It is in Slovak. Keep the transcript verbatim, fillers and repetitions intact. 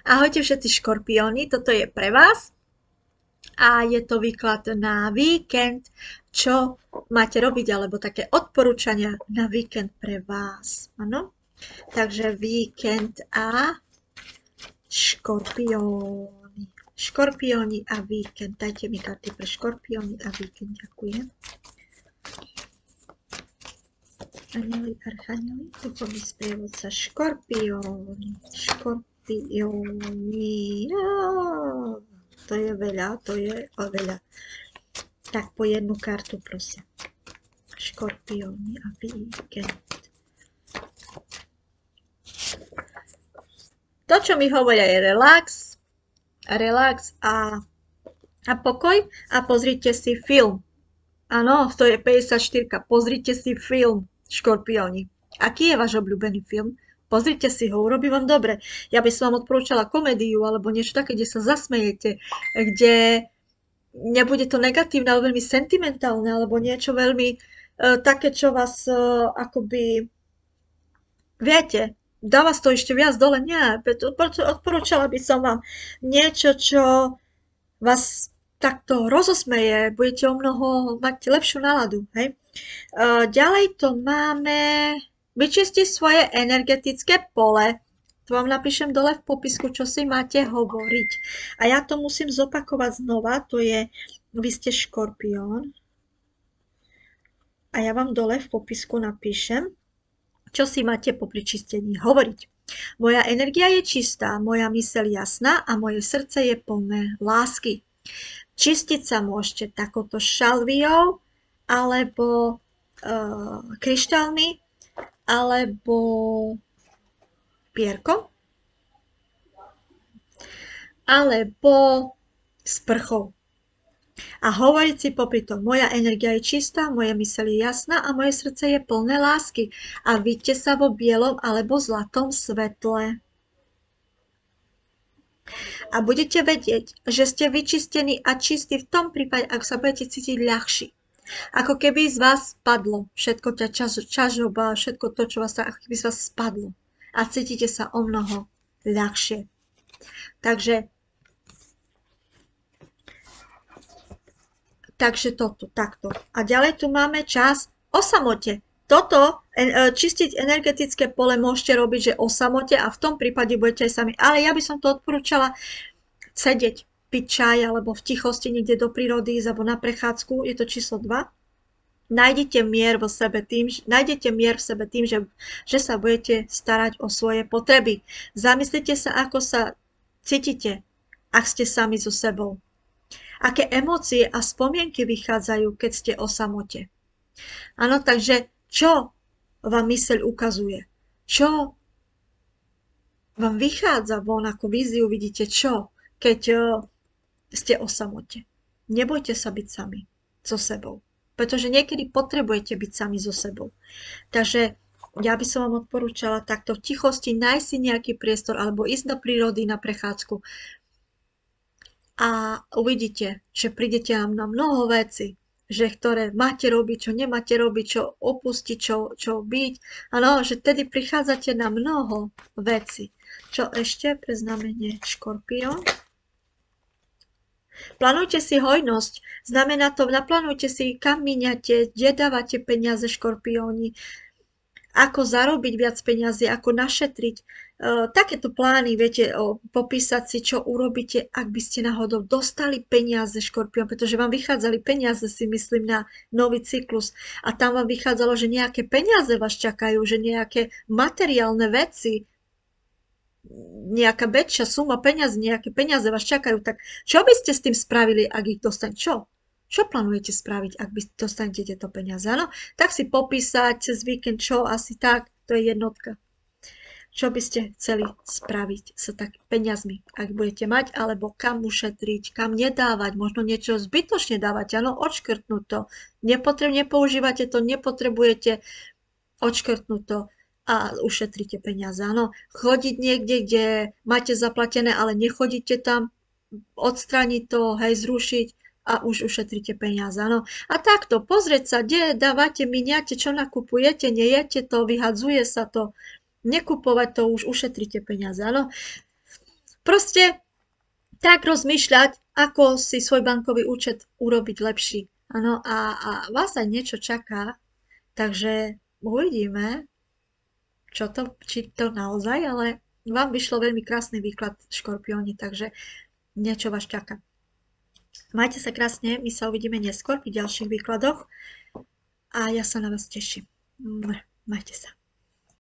Ahojte všetci škorpióni, toto je pre vás a je to výklad na víkend, čo máte robiť, alebo také odporúčania na víkend pre vás. Áno? Takže víkend a škorpióni. Škorpióni a víkend. Dajte mi karty pre škorpióni a víkend. Ďakujem. Anieli, archanieli, duchovný sprievodca, škorpióni, škorpióni. Oh, to je veľa, to je veľa. Tak po jednu kartu, prosím. Škorpióni a víkend. To, čo mi hovoria, je relax, relax a, a pokoj. A pozrite si film. Áno, to je päťdesiatštyri. Pozrite si film. Škorpióni. Aký je váš obľúbený film? Pozrite si ho, urobí vám dobre. Ja by som vám odporúčala komédiu alebo niečo také, kde sa zasmejete, kde nebude to negatívne, ale veľmi sentimentálne, alebo niečo veľmi uh, také, čo vás uh, akoby, viete, dá vás to ešte viac dole. Nie, odporúčala by som vám niečo, čo vás takto rozosmeje, budete o mnoho mať lepšiu náladu, hej? Ďalej to máme vyčistiť svoje energetické pole. To vám napíšem dole v popisku, čo si máte hovoriť. A ja to musím zopakovať znova, to je, vy ste škorpión. A ja vám dole v popisku napíšem, čo si máte po pričistení hovoriť. Moja energia je čistá, moja myseľ jasná a moje srdce je plné lásky. Čistiť sa môžete takouto šalviou, alebo uh, kryštálmi, alebo pierkom, alebo sprchou. A hovoriť si popri tom, moja energia je čistá, moje myseľ je jasná a moje srdce je plné lásky. A vidíte sa vo bielom alebo zlatom svetle. A budete vedieť, že ste vyčistení a čistí v tom prípade, ak sa budete cítiť ľahší. Ako keby z vás spadlo všetko ťa čas, čažoba, všetko to, čo vás, ako keby z vás spadlo. A cítite sa o mnoho ľahšie. Takže, takže toto, takto. A ďalej tu máme čas o samote. Toto, čistiť energetické pole môžete robiť, že o samote a v tom prípade budete aj sami. Ale ja by som to odporúčala sedieť, piť čaj alebo v tichosti niekde do prírody ísť alebo na prechádzku, je to číslo dva. Nájdete mier vo sebe tým, nájdete mier v sebe tým, že, že sa budete starať o svoje potreby. Zamyslite sa, ako sa cítite, ak ste sami so sebou. Aké emócie a spomienky vychádzajú, keď ste o samote. Áno, takže čo vám myseľ ukazuje? Čo vám vychádza von ako víziu, vidíte čo, keď ste o samote. Nebojte sa byť sami so sebou, pretože niekedy potrebujete byť sami so sebou. Takže ja by som vám odporúčala takto v tichosti nájsť si nejaký priestor alebo ísť do prírody na prechádzku a uvidíte, že prídete vám na mnoho vecí, že ktoré máte robiť, čo nemáte robiť, čo opustiť, čo, čo byť. Áno, že tedy prichádzate na mnoho vecí. Čo ešte pre znamenie škorpión? Plánujte si hojnosť, znamená to, naplánujte si, kam míňate, kde dávate peniaze škorpióni, ako zarobiť viac peniazy, ako našetriť. E, takéto plány, viete, o, popísať si, čo urobíte, ak by ste náhodou dostali peniaze škorpión, pretože vám vychádzali peniaze, si myslím, na nový cyklus. A tam vám vychádzalo, že nejaké peniaze vás čakajú, že nejaké materiálne veci, nejaká väčšia suma peniazy, nejaké peniaze vás čakajú, tak čo by ste s tým spravili, ak ich dostanete? Čo? Čo plánujete spraviť, ak by dostanete tieto peniaze? Áno? Tak si popísať cez víkend, čo asi tak, to je jednotka. Čo by ste chceli spraviť s tak peniazmi, ak budete mať, alebo kam ušetriť, kam nedávať, možno niečo zbytočne dávať, áno, odškrtnúť to. Nepotrebne nepoužívate to, nepotrebujete odškrtnúť to. A ušetríte peniaze, áno. Chodiť niekde, kde máte zaplatené, ale nechodíte tam, odstrániť to, hej, zrušiť a už ušetríte peniaze, áno. A takto, pozrieť sa, kde dávate, miniate, čo nakupujete, nejete to, vyhadzuje sa to, nekupovať to, už ušetríte peniaze, áno. Proste tak rozmýšľať, ako si svoj bankový účet urobiť lepší. Áno, a, a vás aj niečo čaká, takže uvidíme, čo to, či to naozaj, ale vám vyšlo veľmi krásny výklad, škorpióni, takže niečo vás čaká. Majte sa krásne, my sa uvidíme neskôr pri ďalších výkladoch a ja sa na vás teším. Majte sa.